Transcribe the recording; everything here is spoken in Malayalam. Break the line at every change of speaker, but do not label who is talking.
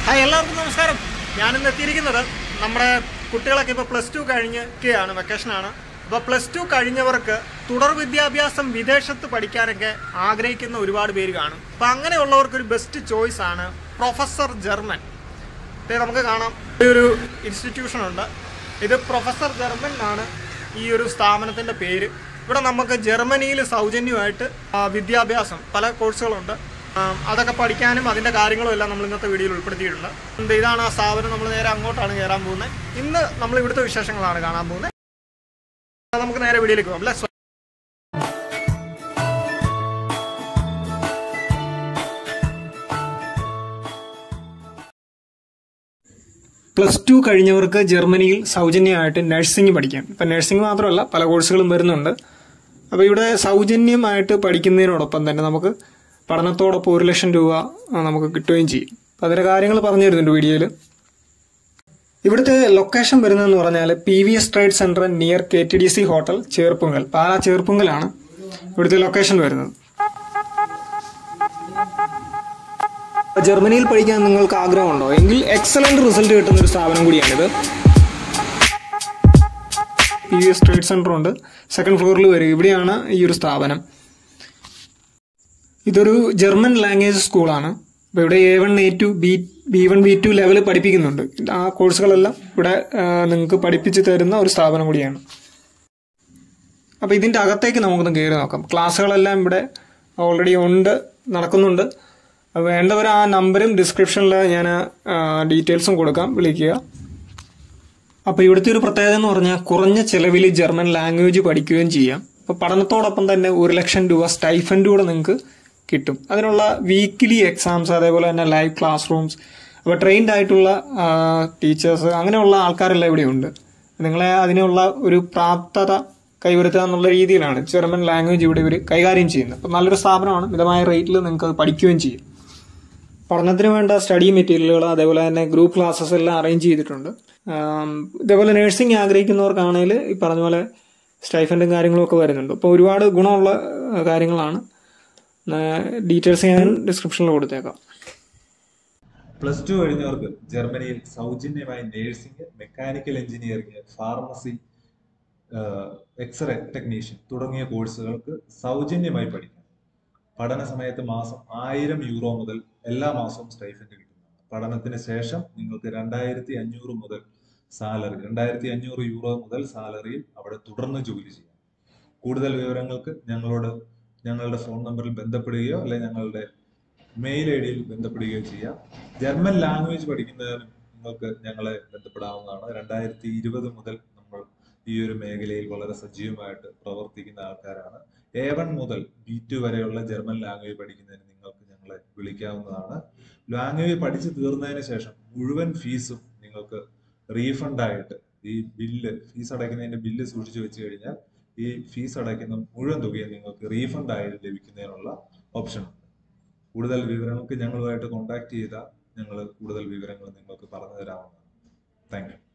ഹായ്, എല്ലാവർക്കും നമസ്കാരം. ഞാനിന്ന് എത്തിയിരിക്കുന്നത് നമ്മുടെ കുട്ടികളൊക്കെ ഇപ്പോൾ +2 കഴിഞ്ഞൊക്കെയാണ്, വെക്കേഷനാണ്. അപ്പോൾ +2 കഴിഞ്ഞവർക്ക് തുടർ വിദ്യാഭ്യാസം വിദേശത്ത് പഠിക്കാനൊക്കെ ആഗ്രഹിക്കുന്ന ഒരുപാട് പേര് കാണും. അപ്പോൾ അങ്ങനെയുള്ളവർക്കൊരു ബെസ്റ്റ് ചോയ്സ് ആണ് പ്രൊഫസർ ജർമ്മൻ. നമുക്ക് കാണാം, ഒരു ഇൻസ്റ്റിറ്റ്യൂഷനുണ്ട്. ഇത് പ്രൊഫസർ ജർമ്മൻ ആണ് ഈ ഒരു സ്ഥാപനത്തിൻ്റെ പേര്. ഇവിടെ നമുക്ക് ജർമ്മനിയിൽ സൗജന്യമായിട്ട് വിദ്യാഭ്യാസം പല കോഴ്സുകളുണ്ട്. അതൊക്കെ പഠിക്കാനും അതിൻ്റെ കാര്യങ്ങളും എല്ലാം നമ്മൾ ഇന്നത്തെ വീഡിയോയിൽ ഉൾപ്പെടുത്തിയിട്ടുണ്ട്. ഇതാണ് ആ സ്ഥാപനം. നമ്മൾ നേരെ അങ്ങോട്ടാണ് കയറാൻ പോകുന്നത്. ഇന്ന് നമ്മൾ ഇവിടുത്തെ വിശേഷങ്ങളാണ് കാണാൻ പോകുന്നത്. നമുക്ക് നേരെ വീഡിയോയിലേക്ക് പോകാം. +2 കഴിഞ്ഞവർക്ക് ജർമ്മനിയിൽ സൗജന്യമായിട്ട് നഴ്സിംഗ് പഠിക്കാം. ഇപ്പം നഴ്സിംഗ് മാത്രമല്ല, പല കോഴ്സുകളും വരുന്നുണ്ട്. അപ്പോൾ ഇവിടെ സൗജന്യമായിട്ട് പഠിക്കുന്നതിനോടൊപ്പം തന്നെ നമുക്ക് പഠനത്തോടൊപ്പം 1 ലക്ഷം രൂപ നമുക്ക് കിട്ടുകയും ചെയ്യും. അപ്പം അതിൻ്റെ കാര്യങ്ങൾ പറഞ്ഞു തരുന്നുണ്ട് വീഡിയോയിൽ. ഇവിടുത്തെ ലൊക്കേഷൻ വരുന്നതെന്ന് പറഞ്ഞാൽ PVS trade centre near KTDC hotel, Cherpunkal, Pala ചേർപ്പുങ്കലാണ് ഇവിടുത്തെ ലൊക്കേഷൻ വരുന്നത്. ജർമ്മനിയിൽ പഠിക്കാൻ നിങ്ങൾക്ക് ആഗ്രഹമുണ്ടോ എങ്കിൽ എക്സലന്റ് റിസൾട്ട് കിട്ടുന്ന ഒരു സ്ഥാപനം കൂടിയാണിത്. PVS ട്രേഡ് സെൻറ്റർ ഉണ്ട്, 2nd ഫ്ലോറിൽ വരും. ഇവിടെയാണ് ഈ ഒരു സ്ഥാപനം. ഇതൊരു ജർമ്മൻ ലാംഗ്വേജ് സ്കൂളാണ്. അപ്പോൾ ഇവിടെ A1 A2 B1 B2 level പഠിപ്പിക്കുന്നുണ്ട്. ആ കോഴ്സുകളെല്ലാം ഇവിടെ നിങ്ങൾക്ക് പഠിപ്പിച്ച് തരുന്ന ഒരു സ്ഥാപനം കൂടിയാണ്. അപ്പോൾ ഇതിൻ്റെ അകത്തേക്ക് നമുക്കൊന്ന് കയറി നോക്കാം. ക്ലാസ്സുകളെല്ലാം ഇവിടെ ഓൾറെഡി ഉണ്ട്, നടക്കുന്നുണ്ട്. വേണ്ടവർ ആ നമ്പറും ഡിസ്ക്രിപ്ഷനിൽ ഞാൻ ഡീറ്റെയിൽസും കൊടുക്കാം, വിളിക്കുക. അപ്പോൾ ഇവിടുത്തെ ഒരു പ്രത്യേകത എന്ന് പറഞ്ഞാൽ കുറഞ്ഞ ചിലവിൽ ജർമ്മൻ ലാംഗ്വേജ് പഠിക്കുകയും ചെയ്യാം. അപ്പോൾ പഠനത്തോടൊപ്പം തന്നെ 1 ലക്ഷം രൂപ സ്റ്റൈഫൻഡ് കൂടെ നിങ്ങൾക്ക് കിട്ടും. അതിനുള്ള വീക്കിലി എക്സാംസ്, അതേപോലെ തന്നെ ലൈവ് ക്ലാസ് റൂംസ്, അപ്പോൾ ട്രെയിൻഡ് ആയിട്ടുള്ള ടീച്ചേഴ്സ്, അങ്ങനെയുള്ള ആൾക്കാരെല്ലാം ഇവിടെയുണ്ട്. നിങ്ങളെ അതിനുള്ള ഒരു പ്രാപ്തത കൈവരുത്തുക എന്നുള്ള രീതിയിലാണ് ജർമ്മൻ ലാംഗ്വേജ് ഇവിടെ ഇവർ കൈകാര്യം ചെയ്യുന്നത്. അപ്പോൾ നല്ലൊരു സ്ഥാപനമാണ്. മിതമായ റേറ്റിൽ നിങ്ങൾക്ക് അത് പഠിക്കുകയും ചെയ്യും. പഠനത്തിന് വേണ്ട സ്റ്റഡി മെറ്റീരിയലുകൾ, അതേപോലെ തന്നെ ഗ്രൂപ്പ് ക്ലാസ്സസ് എല്ലാം അറേഞ്ച് ചെയ്തിട്ടുണ്ട്. ഇതേപോലെ നഴ്സിംഗ് ആഗ്രഹിക്കുന്നവർക്കാണെങ്കിൽ ഈ പറഞ്ഞ പോലെ സ്റ്റൈഫൻഡും കാര്യങ്ങളും ഒക്കെ വരുന്നുണ്ട്. അപ്പോൾ ഒരുപാട് ഗുണമുള്ള കാര്യങ്ങളാണ്. ഡീറ്റെയിൽസ് ഞാൻ ഡിസ്ക്രിപ്ഷനിൽ കൊടുത്തേക്കാം.
+2 കഴിഞ്ഞവർക്ക് ജർമ്മനിയിൽ സൗജന്യമായി nursing, mechanical engineering, pharmacy, X ray technician തുടങ്ങിയ കോഴ്സുകൾക്ക് സൗജന്യമായി പഠിക്കാം. പഠന സമയത്ത് മാസം 1000 യൂറോ മുതൽ എല്ലാ മാസവും സ്റ്റൈഫൻഡ് കിട്ടുന്നതാണ്. പഠനത്തിന് ശേഷം നിങ്ങൾക്ക് 2500 മുതൽ സാലറി, 2500 യൂറോ മുതൽ സാലറിയിൽ അവിടെ തുടർന്ന് ജോലി ചെയ്യാം. കൂടുതൽ വിവരങ്ങൾക്ക് ഞങ്ങളുടെ ഫോൺ നമ്പറിൽ ബന്ധപ്പെടുകയോ അല്ലെങ്കിൽ ഞങ്ങളുടെ മെയിൽ ID യിൽ ബന്ധപ്പെടുകയോ ചെയ്യാം. ജർമ്മൻ ലാംഗ്വേജ് പഠിക്കുന്നതിന് നിങ്ങൾക്ക് ഞങ്ങളെ ബന്ധപ്പെടാവുന്നതാണ്. 2020 മുതൽ നമ്മൾ ഈ ഒരു മേഖലയിൽ വളരെ സജീവമായിട്ട് പ്രവർത്തിക്കുന്ന ആൾക്കാരാണ്. A1 മുതൽ B2 വരെയുള്ള ജർമ്മൻ ലാംഗ്വേജ് പഠിക്കുന്നതിന് നിങ്ങൾക്ക് ഞങ്ങളെ വിളിക്കാവുന്നതാണ്. ലാംഗ്വേജ് പഠിച്ചു തീർന്നതിന് ശേഷം മുഴുവൻ ഫീസും നിങ്ങൾക്ക് റീഫണ്ട് ആയിട്ട് ഈ ഫീസ് അടയ്ക്കുന്നതിന്റെ ബില്ല് സൂക്ഷിച്ചു വെച്ച് കഴിഞ്ഞാൽ ഈ ഫീസ് അടയ്ക്കുന്ന മുഴുവൻ തുകയും നിങ്ങൾക്ക് റീഫണ്ട് ആയി ലഭിക്കുന്നതിനുള്ള ഓപ്ഷൻ ഉണ്ട്. കൂടുതൽ വിവരങ്ങൾക്ക് ഞങ്ങളുമായിട്ട് കോൺടാക്ട് ചെയ്താൽ ഞങ്ങൾ കൂടുതൽ വിവരങ്ങൾ നിങ്ങൾക്ക് പറഞ്ഞു തരാവുന്നതാണ്. Thank you.